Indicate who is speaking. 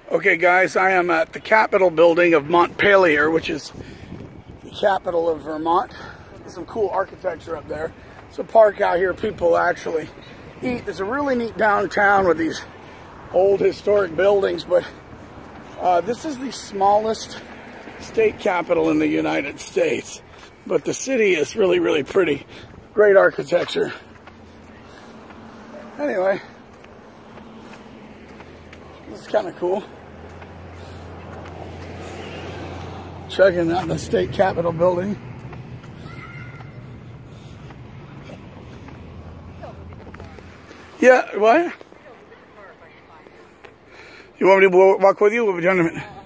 Speaker 1: Okay guys, I am at the Capitol building of Montpelier, which is the capital of Vermont. There's some cool architecture up there. It's a park out here people actually eat. There's a really neat downtown with these old historic buildings, but this is the smallest state capital in the United States. But the city is really, really pretty. Great architecture. Anyway, this is kind of cool. Checking out the state capitol building. Yeah, what? You want me to walk with you? We'll be doing in a minute.